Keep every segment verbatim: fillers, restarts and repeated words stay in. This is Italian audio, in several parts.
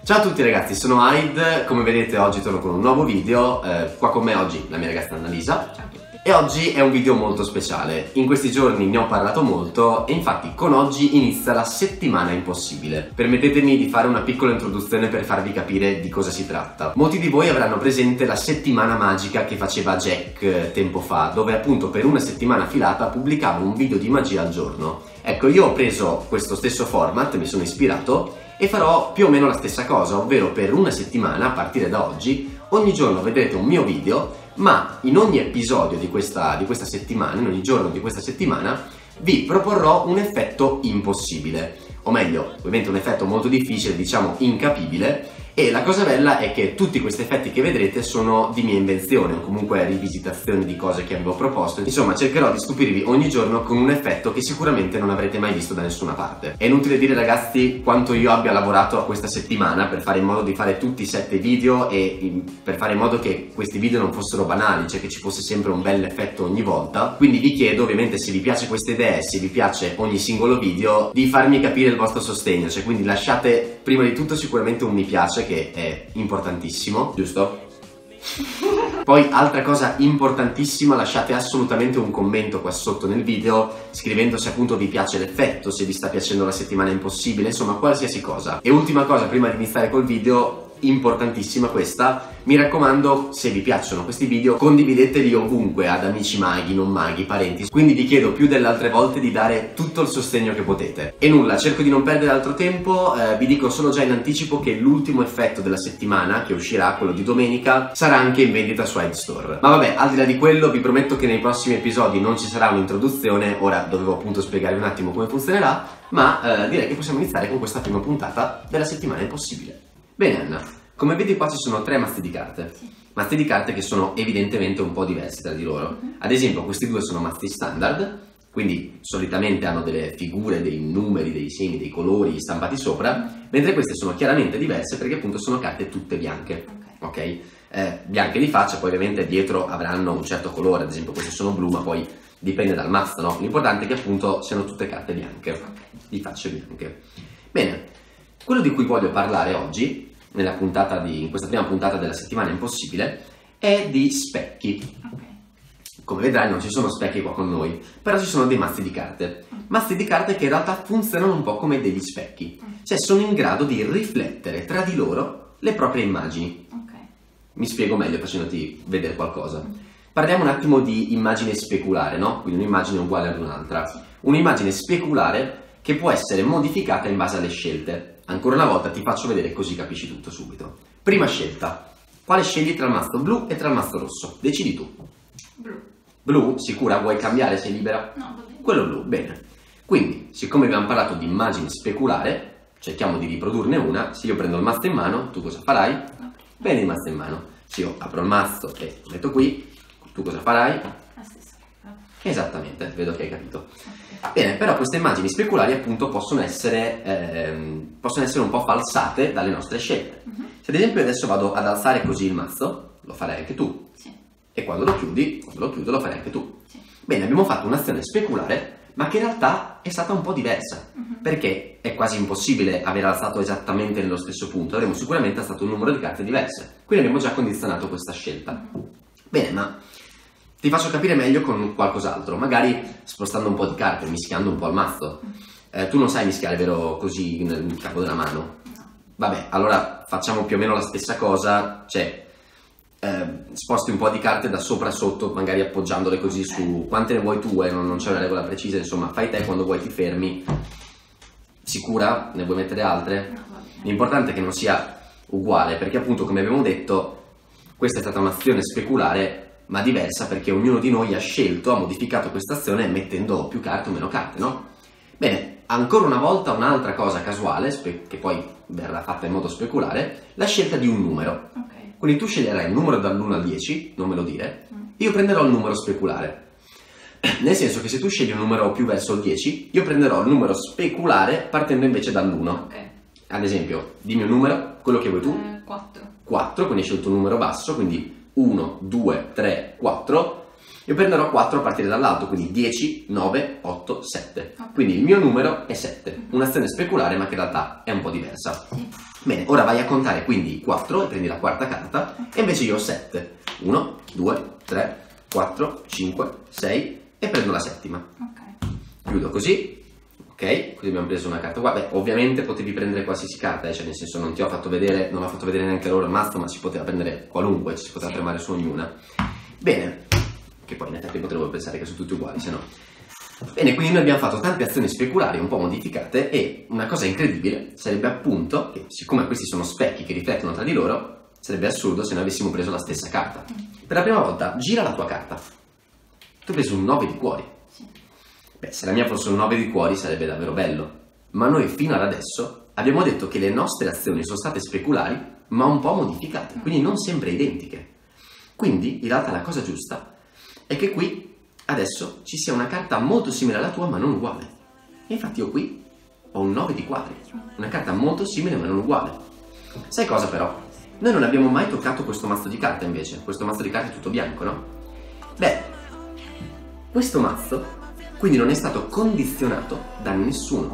Ciao a tutti ragazzi, sono Aid, come vedete oggi torno con un nuovo video, eh, qua con me oggi la mia ragazza Annalisa. Ciao a tutti. E oggi è un video molto speciale, in questi giorni ne ho parlato molto e infatti con oggi inizia la settimana impossibile. Permettetemi di fare una piccola introduzione per farvi capire di cosa si tratta. Molti di voi avranno presente la settimana magica che faceva Jack tempo fa, dove appunto per una settimana filata pubblicava un video di magia al giorno. Ecco, io ho preso questo stesso format, mi sono ispirato e farò più o meno la stessa cosa, ovvero per una settimana, a partire da oggi, ogni giorno vedrete un mio video, ma in ogni episodio di questa, di questa settimana, in ogni giorno di questa settimana, vi proporrò un effetto impossibile, o meglio, ovviamente un effetto molto difficile, diciamo incapibile, e la cosa bella è che tutti questi effetti che vedrete sono di mia invenzione o comunque rivisitazioni di cose che avevo proposto. Insomma, cercherò di stupirvi ogni giorno con un effetto che sicuramente non avrete mai visto da nessuna parte. È inutile dire ragazzi quanto io abbia lavorato a questa settimana per fare in modo di fare tutti i sette video e per fare in modo che questi video non fossero banali, cioè che ci fosse sempre un bel effetto ogni volta. Quindi vi chiedo ovviamente, se vi piace questa idea e se vi piace ogni singolo video, di farmi capire il vostro sostegno, cioè quindi lasciate prima di tutto sicuramente un mi piace, che è importantissimo, giusto? Poi altra cosa importantissima, lasciate assolutamente un commento qua sotto nel video scrivendo se appunto vi piace l'effetto, se vi sta piacendo la settimana impossibile, insomma qualsiasi cosa. E ultima cosa prima di iniziare col video, importantissima questa, mi raccomando, se vi piacciono questi video condivideteli ovunque, ad amici maghi, non maghi, parenti, quindi vi chiedo più delle altre volte di dare tutto il sostegno che potete. E nulla, cerco di non perdere altro tempo, eh, vi dico solo già in anticipo che l'ultimo effetto della settimana, che uscirà, quello di domenica, sarà anche in vendita su Aid Store. Ma vabbè, al di là di quello vi prometto che nei prossimi episodi non ci sarà un'introduzione, ora dovevo appunto spiegarvi un attimo come funzionerà, ma eh, direi che possiamo iniziare con questa prima puntata della settimana impossibile. Bene Anna, come vedi qua ci sono tre mazzi di carte, sì. Mazzi di carte che sono evidentemente un po' diversi tra di loro. Uh-huh. Ad esempio questi due sono mazzi standard, quindi solitamente hanno delle figure, dei numeri, dei segni, dei colori stampati sopra, uh-huh. Mentre queste sono chiaramente diverse perché appunto sono carte tutte bianche, ok? okay? Eh, bianche di faccia, poi ovviamente dietro avranno un certo colore, ad esempio queste sono blu, ma poi dipende dal mazzo, no? L'importante è che appunto siano tutte carte bianche, okay. Di facce bianche. Bene, quello di cui voglio parlare oggi nella puntata di, in questa prima puntata della settimana impossibile, è di specchi. Okay. Come vedrai non ci sono specchi qua con noi, però ci sono dei mazzi di carte. Mazzi di carte che in realtà funzionano un po' come degli specchi, cioè sono in grado di riflettere tra di loro le proprie immagini. Okay. Mi spiego meglio facendoti vedere qualcosa. Parliamo un attimo di immagine speculare, no? Quindi un'immagine uguale ad un'altra. Un'immagine speculare che può essere modificata in base alle scelte. Ancora una volta ti faccio vedere così capisci tutto subito. Prima scelta. Quale scegli tra il mazzo blu e tra il mazzo rosso? Decidi tu. Blu. Blu? Sicura? Vuoi cambiare? Sei libera? No, va bene. Quello blu, bene. Quindi, siccome abbiamo parlato di immagine speculare, cerchiamo di riprodurne una. Se io prendo il mazzo in mano, tu cosa farai? No. Prendi il mazzo in mano. Se io apro il mazzo e lo metto qui, tu cosa farai? La stessa cosa. Esattamente, vedo che hai capito. Bene, però queste immagini speculari appunto possono essere, ehm, possono essere un po' falsate dalle nostre scelte. Uh-huh. Se ad esempio adesso vado ad alzare così il mazzo, lo farai anche tu. Sì. E quando lo chiudi, quando lo chiudo lo farai anche tu. Sì. Bene, abbiamo fatto un'azione speculare, ma che in realtà è stata un po' diversa. Uh-huh. Perché è quasi impossibile aver alzato esattamente nello stesso punto, avremo sicuramente alzato un numero di carte diverse. Quindi abbiamo già condizionato questa scelta. Uh-huh. Bene, ma ti faccio capire meglio con qualcos'altro, magari spostando un po' di carte, mischiando un po' il mazzo. Eh, tu non sai mischiare, vero, così nel capo della mano? No. Vabbè, allora facciamo più o meno la stessa cosa, cioè eh, sposti un po' di carte da sopra a sotto, magari appoggiandole così okay. Su quante ne vuoi tu, eh, non, non c'è una regola precisa, insomma, fai te, quando vuoi ti fermi. Sicura? Ne vuoi mettere altre? No, l'importante è che non sia uguale, perché appunto, come abbiamo detto, questa è stata un'azione speculare, ma diversa perché ognuno di noi ha scelto, ha modificato questa azione mettendo più carte o meno carte, no? Bene, ancora una volta un'altra cosa casuale, che poi verrà fatta in modo speculare, la scelta di un numero. Okay. Quindi tu sceglierai il numero dall'uno al dieci, non me lo dire, mm. Io prenderò il numero speculare. Nel senso che se tu scegli un numero più verso il dieci, io prenderò il numero speculare partendo invece dall'uno. Okay. Ad esempio, dimmi un numero, quello che vuoi tu. Eh, quattro. quattro, quindi hai scelto un numero basso, quindi uno, due, tre, quattro. Io prenderò quattro a partire dall'alto, quindi dieci, nove, otto, sette. Okay. Quindi il mio numero è sette. Un'azione speculare ma che in realtà è un po' diversa. Sì. Bene, ora vai a contare quindi quattro e prendi la quarta carta e invece io ho sette. uno, due, tre, quattro, cinque, sei e prendo la settima. Ok. Chiudo così, ok? Così abbiamo preso una carta qua. Beh, ovviamente potevi prendere qualsiasi carta, eh? Cioè nel senso non ti ho fatto vedere, non ho fatto vedere neanche loro il mazzo, ma si poteva prendere qualunque, ci si poteva Sì. premere su ognuna. Bene, che poi in effetti potevo pensare che sono tutti uguali, se no. Bene, quindi noi abbiamo fatto tante azioni speculari un po' modificate e una cosa incredibile sarebbe appunto che siccome questi sono specchi che riflettono tra di loro, sarebbe assurdo se noi avessimo preso la stessa carta. Per la prima volta gira la tua carta. Tu hai preso un nove di cuori. Sì. Beh, se la mia fosse un nove di cuori sarebbe davvero bello. Ma noi fino ad adesso abbiamo detto che le nostre azioni sono state speculari, ma un po' modificate, quindi non sempre identiche. Quindi, in realtà la cosa giusta è che qui adesso ci sia una carta molto simile alla tua ma non uguale. E infatti io qui ho un nove di quadri, una carta molto simile ma non uguale. Sai cosa però? Noi non abbiamo mai toccato questo mazzo di carte invece, questo mazzo di carte è tutto bianco, no? Beh, questo mazzo quindi non è stato condizionato da nessuno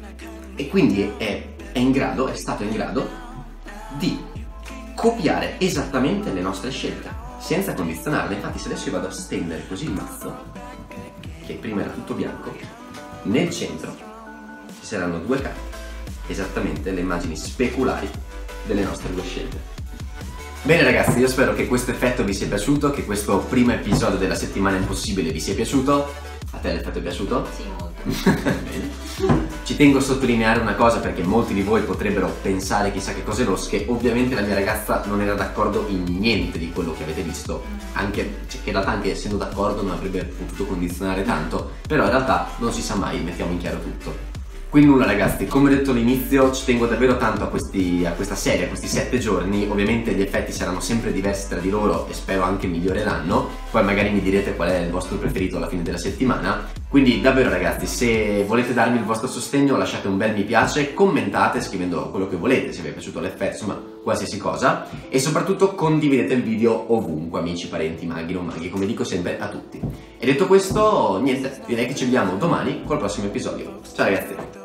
e quindi è, è in grado, è stato in grado di copiare esattamente le nostre scelte senza condizionarle. Infatti se adesso io vado a stendere così il mazzo, che prima era tutto bianco, nel centro ci saranno due carte, esattamente le immagini speculari delle nostre due scelte. Bene ragazzi, io spero che questo effetto vi sia piaciuto, che questo primo episodio della settimana impossibile vi sia piaciuto. A te l'effetto è piaciuto? Sì, molto. Bene. Ci tengo a sottolineare una cosa perché molti di voi potrebbero pensare chissà che cose losche. Ovviamente la mia ragazza non era d'accordo in niente di quello che avete visto, anche cioè, che in realtà anche essendo d'accordo non avrebbe potuto condizionare tanto, però in realtà non si sa mai, mettiamo in chiaro tutto. Quindi nulla ragazzi, come ho detto all'inizio ci tengo davvero tanto a, questi, a questa serie, a questi sette giorni. Ovviamente gli effetti saranno sempre diversi tra di loro e spero anche miglioreranno. Poi magari mi direte qual è il vostro preferito alla fine della settimana. Quindi davvero ragazzi, se volete darmi il vostro sostegno lasciate un bel mi piace, commentate scrivendo quello che volete, se vi è piaciuto l'effetto, insomma qualsiasi cosa. E soprattutto condividete il video ovunque, amici, parenti, maghi, non maghi, come dico sempre a tutti. E detto questo, niente, direi che ci vediamo domani col prossimo episodio. Ciao ragazzi!